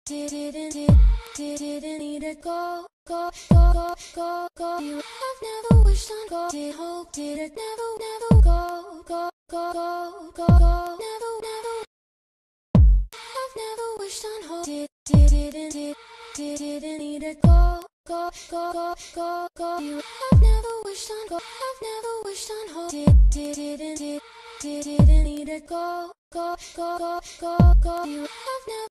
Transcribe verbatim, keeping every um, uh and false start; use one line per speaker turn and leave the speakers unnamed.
didn't did didn't need to go go go go go go. You have never wished on go. Did hope did it never never go go go go go go. Never never. I've never wished on hope. Did didn't did didn't need to go go go go go go. You have never wished on go. I've never wished on hope. Did didn't did didn't need to go go go go go go. You have never.